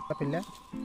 पिल्ल्या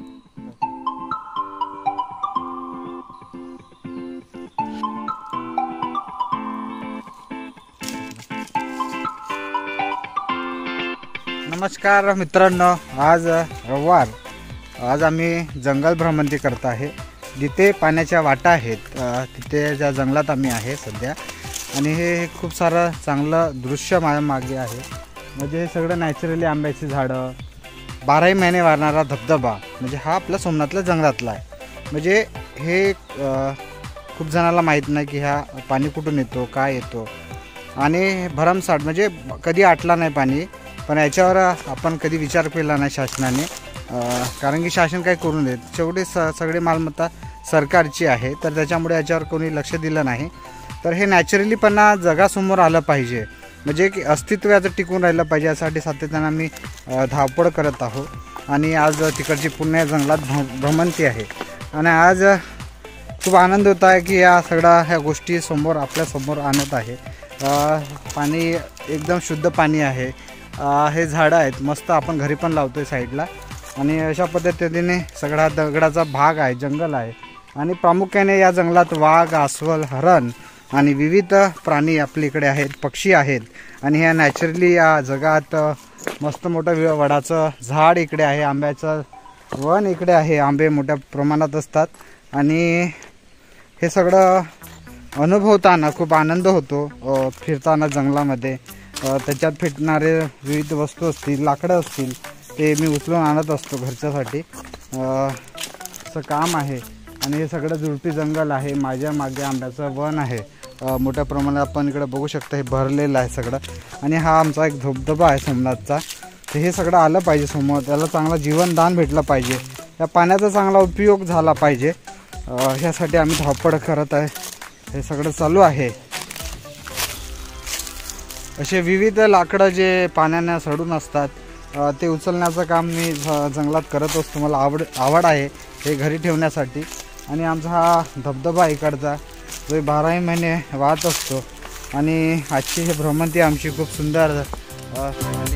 नमस्कार मित्रांनो, आज रविवार. आज आम्ही जंगल भ्रमंती करत आहे. जिथे पाण्याच्या वाटा आहेत तिथे ज्या जंगलात आम्ही आहे सध्या. आणि हे खूप सारं चांगलं दृश्य माझ्या मागे आहे. म्हणजे हे सगळं नॅचरली आंब्याची झाडं, 12ही महिने वाढणारा धबधबा. म्हणजे हा आपला सोमनाथला जंगलातला आहे. म्हणजे हे खूप जणाला माहीत नाही की ह्या पाणी कुठून येतो, काय येतो. आणि भरमसाठ म्हणजे कधी आटला नाही पाणी. पण याच्यावर आपण कधी विचार केला नाही शासनाने, कारण की शासन काय करून देत. शेवटी सगळी मालमत्ता सरकारची आहे, तर त्याच्यामुळे याच्यावर कोणी लक्ष दिलं नाही. तर हे नॅचरलीपणा जगासमोर आलं पाहिजे, म्हणजे की अस्तित्व याचं टिकून राहिलं पाहिजे. यासाठी सातत्यानं आम्ही धावपळ करत आहोत. आणि आज तिकडची पुणे जंगलात भ्रमंती आहे. आणि आज खूप आनंद होत आहे की या सगळ्या ह्या गोष्टी समोर आपल्यासमोर आणत आहे. पाणी एकदम शुद्ध पाणी आहे. हे झाडं आहेत मस्त, आपण घरी पण लावतो आहे साईडला. आणि अशा पद्धतीने सगळा दगडाचा भाग आहे, जंगल आहे. आणि प्रामुख्याने या जंगलात वाघ, अस्वल, हरण आणि विविध प्राणी आपल्या इकडे आहेत, पक्षी आहेत. आणि ह्या नॅचरली या जगात मस्त मोठं वडाचं झाड इकडे आहे, आंब्याचं वन इकडे आहे. आंबे मोठ्या प्रमाणात असतात. आणि हे सगळं अनुभवताना खूप आनंद होतो. फिरताना जंगलामध्ये त्याच्यात भेटणारे विविध वस्तू असतील, लाकडं असतील, ते मी उचलून आणत असतो घरच्यासाठी. असं काम आहे. आणि हे सगळं झुडपी जंगल आहे. माझ्या मागे आंब्याचं वन आहे मोठ्या प्रमाणात. आपण इकडे बघू शकता, हे भरलेलं आहे सगळं. आणि हा आमचा एक धबधबा आहे सोमनाथचा. तर हे सगळं आलं पाहिजे समोर, त्याला चांगलं जीवनदान भेटलं पाहिजे, या पाण्याचा चांगला उपयोग झाला पाहिजे. ह्यासाठी आम्ही धावपळ करत आहे. हे सगळं चालू आहे. असे विविध लाकडं जे पाण्याने सडून असतात ते उचलण्याचं काम मी जंगलात करत असतो. मला आवड आहे हे घरी ठेवण्यासाठी. आणि आमचा हा धबधबा इकडचा जो 12ही महिने वाहत असतो. आणि आजची ही भ्रमंती आमची खूप सुंदर झाली.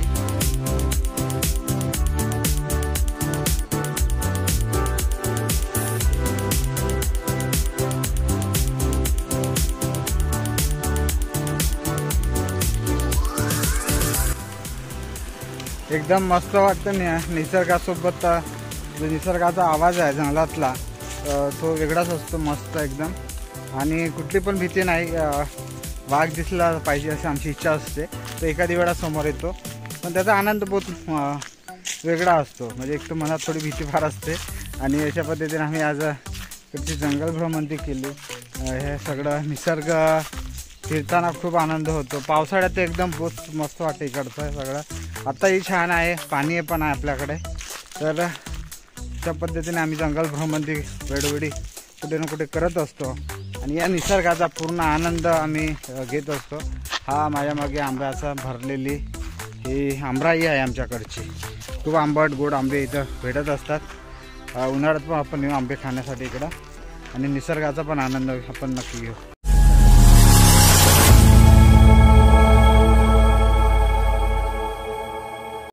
एकदम मस्त वाटतं. निसर्गासोबत जो निसर्गाचा आवाज आहे जंगलातला तो वेगळाच असतो, मस्त एकदम. आणि कुठली पण भीती नाही. वाघ दिसला पाहिजे अशी आमची इच्छा असते, तो एखादी वेळा समोर येतो. पण त्याचा आनंद बहुत वेगळा असतो. म्हणजे एक तर मनात थोडी भीती फार असते. आणि अशा पद्धतीने आम्ही आज इकडची जंगल भ्रमंती केली. हे सगळं निसर्ग फिरताना खूप आनंद होतो. पावसाळ्यात एकदम बहुत मस्त वाटतं इकडचं सगळं. आत्ताही छान आहे, पाणी पण आहे आपल्याकडे. तर अशा पद्धतीने आम्ही जंगल भ्रमंती वेळोवेळी कुठे ना कुठे करत असतो. आणि या निसर्गाचा पूर्ण आनंद आम्ही घेत असतो. हा माझ्या मागे आंब्याचा भरलेली ही आंबराई आहे आमच्याकडची. खूप आंबट गोड आंबे इथं भेटत असतात. उन्हाळ्यात पण आपण येऊ आंबे खाण्यासाठी इकडं. आणि निसर्गाचा पण आनंद आपण नक्की घेऊ.